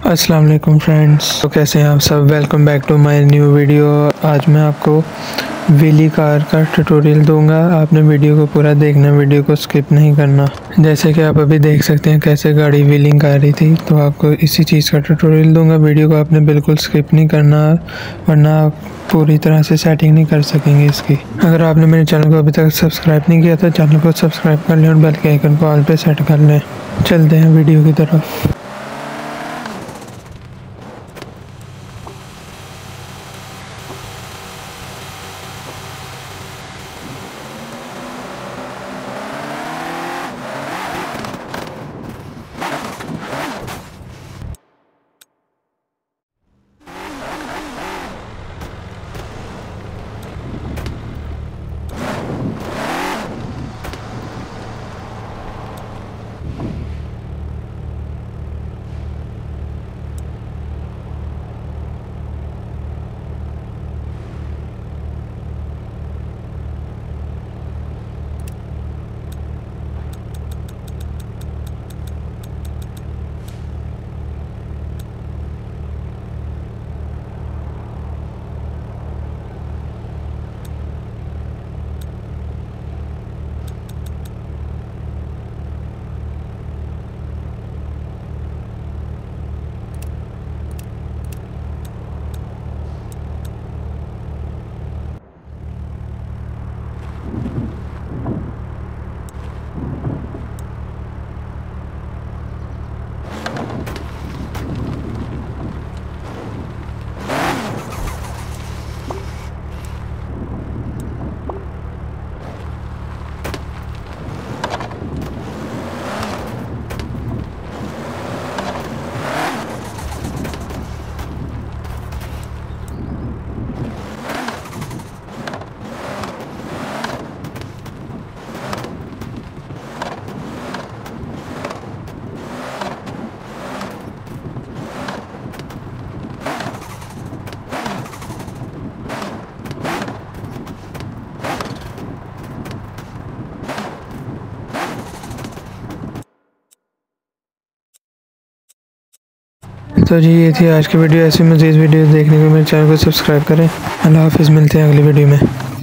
अस्सलाम वालेकुम फ्रेंड्स। तो कैसे हैं आप सब। Welcome back to my new video. आज मैं आपको व्हीली कार का ट्यूटोरियल दूंगा। आपने वीडियो को पूरा देखना, वीडियो को स्किप नहीं करना। जैसे कि आप अभी देख सकते हैं कैसे गाड़ी व्हीलिंग कर रही थी, तो आपको इसी चीज़ का ट्यूटोरियल दूंगा। वीडियो को आपने बिल्कुल स्किप नहीं करना, वरना आप पूरी तरह से सेटिंग नहीं कर सकेंगे इसकी। अगर आपने मेरे चैनल को अभी तक सब्सक्राइब नहीं किया तो चैनल को सब्सक्राइब कर लें और बेल के आइकन को ऑल पे सेट कर लें। चलते हैं वीडियो की तरफ। तो जी ये थी आज की वीडियो। ऐसी मज़ीद वीडियो देखने को मेरे चैनल को सब्सक्राइब करें। अल्लाह हाफ़िज़, मिलते हैं अगली वीडियो में।